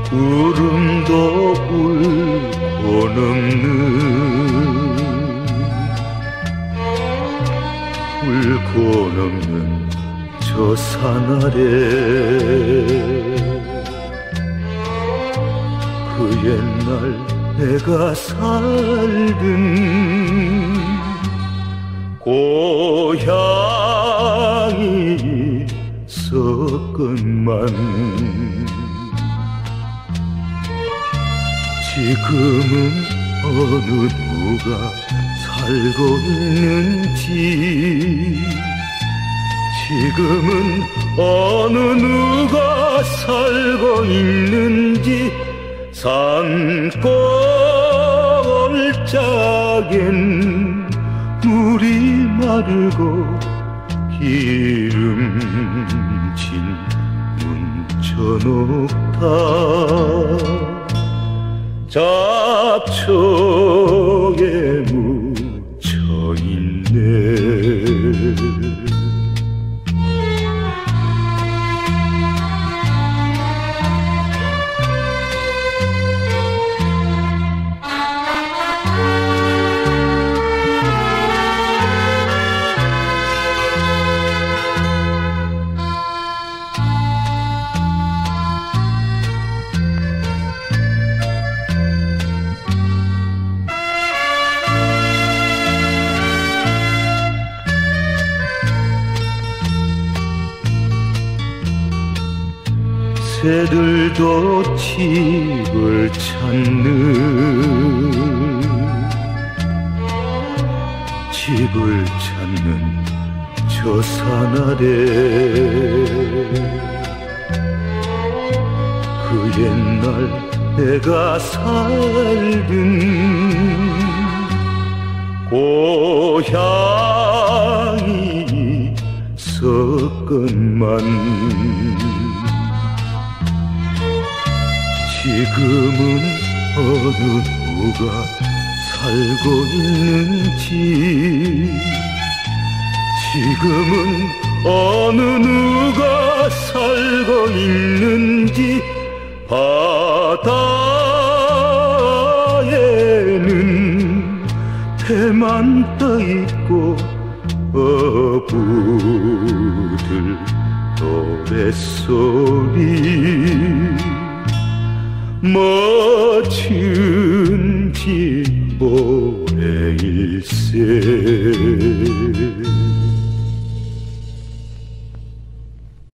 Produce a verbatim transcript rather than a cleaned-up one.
구름도 붉고 넘는 붉고 넘는 저 산 아래 그 옛날 내가 살던 고향이 있었건만 지금은 어느 누가 살고 있는지 지금은 어느 누가 살고 있는지 산골짜기엔 물이 마르고 기름진 문천옥탑 잡초에 묻혀있네. 새들도 집을 찾는 집을 찾는 저 산 아래 그 옛날 내가 살던 고향이 있었건만 지금은 어느 누가 살고 있는지 지금은 어느 누가 살고 있는지 바다에는 해만 떠있고 어부들 노랫소리 멋진 집 모래일세